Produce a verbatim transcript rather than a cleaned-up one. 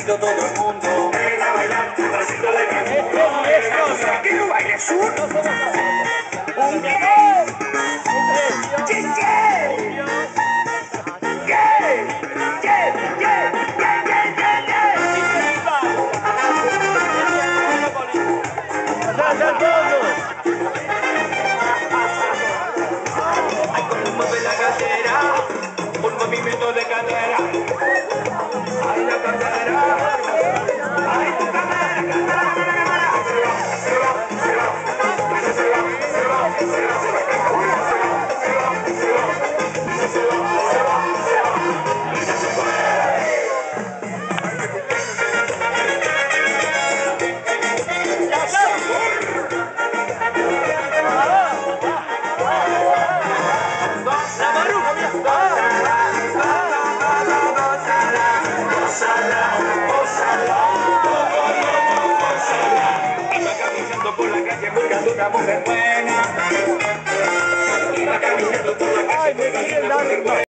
pasito todo el mundo. Ven a bailar tu pasito de mi Esto, ¿Que no bailes un? ¿Un qué? ¿Qué, qué? ¿Qué? ¿Qué? ¿Qué? ¿Qué? ¿Qué? ¿Qué? Ay, como mueve la cadera, un movimiento de cadera. Ay, la cadera. Ay, tu cadera, cadera. Iba caminando por la calle buscando una mujer buena. Iba caminando por la calle buscando una mujer buena.